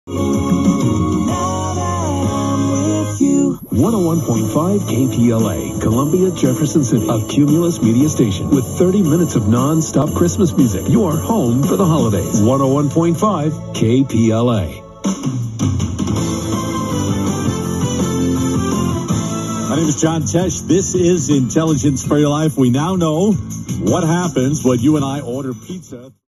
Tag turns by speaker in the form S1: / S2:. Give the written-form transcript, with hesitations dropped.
S1: .5 KPLA, Columbia, Jefferson City, a Cumulus media station with 30 minutes of non-stop Christmas music. Your home for the holidays. 101.5 KPLA.
S2: My name is John Tesh. This is Intelligence for Your Life. We now know what happens when you and I order pizza.